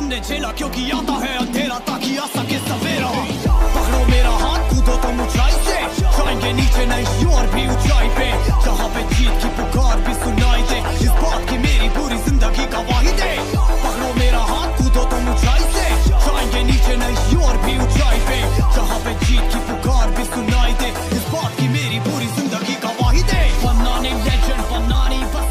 तुमने झेला क्योंकि आता है अंधेरा ताकि आ सके